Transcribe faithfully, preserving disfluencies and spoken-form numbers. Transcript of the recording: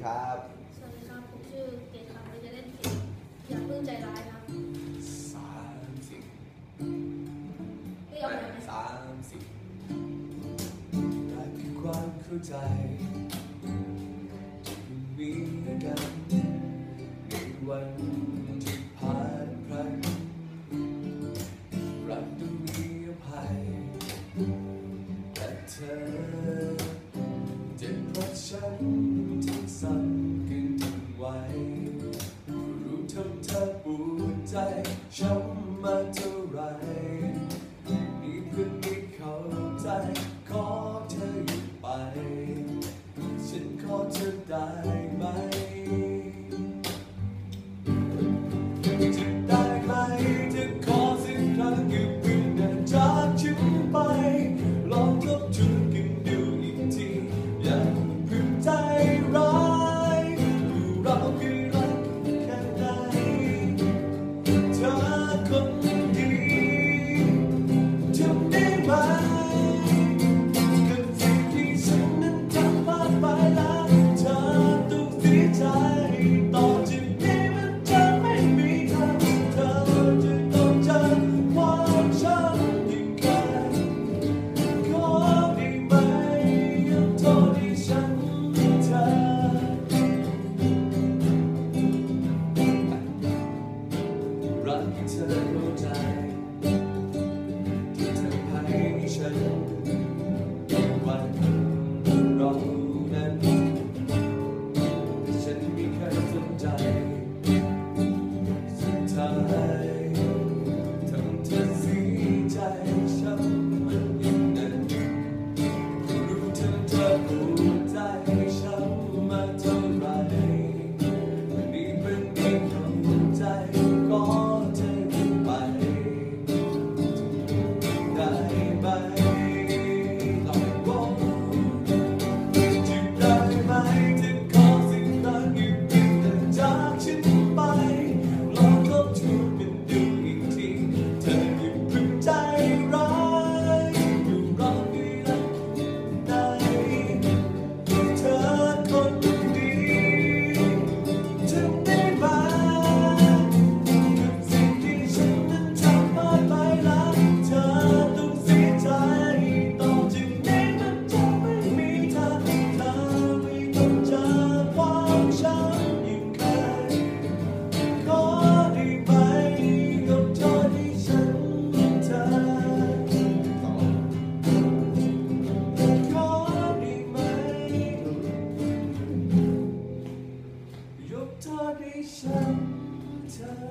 ครับสวัสดีครับผมชื่อเกตครับเราจะเล่นเกมอย่าเพิ่งใจร้ายครับสามสิบไม่ยอมไหมสามสิบรักคือความเข้าใจที่มีกันในวันที่ผ่านพลันรักต้องมีอภัยแต่เธอเจ็บเพราะฉันที่สั่งกันทิ้งไว้รู้ทำเธอปวดใจช้ำมาเท่าไรนี่เพื่อนไม่เข้าใจขอเธอหยุดไปฉันขอเธอได้ไหมจะได้ไหมจะขอสักครั้งอย่าเพิ่งเดินจากฉันไปลองทบทวนกันดูอีกทีอย่าเพิ่งใจร้ายอยู่เราคือรักแค่ไหนเธอคนดีทำได้ไหมกับสิ่งที่ฉันนั้นทำพลาดไปแล้วเธอต้องเสียใจต่อจากนี้มันจะไม่มีทางเธอจะต้องเจอความช้ำยิ่งแค่ขอได้ไหมยกโทษให้ฉันเธอรักเธอเข้าใจที่ทำให้ฉันวันเรานั้นฉันไม่เคยสนใจสุดท้ายทำเธอเสียใจช้ำมันยิ่งนั้นรู้ถึงเธอปวดใจช้ำมาเท่าไรวันนี้เป็นเองเข้าใจก็เธอหยุดไปได้ไหมลองบอกจะได้ไหมจะขอสิ่งนั้นอย่าเพิ่งเดินจากฉันไปลองทบทวนกันดูอีกทีเธออย่าเพิ่งใจร้ายอยู่รอให้รักได้เธอคนดีทำได้ไหมกับสิ่งที่ฉันนั้นทำพลาดไปแล้วเธอต้องเสียใจต่อจากนี้มันจะไม่มีทางเธอไม่ต้องเจอความช้ำยิ่งเคยขอได้ไหมยกโทษให้ฉันเธอขอได้ไหมยกโทษให้ฉันเธอ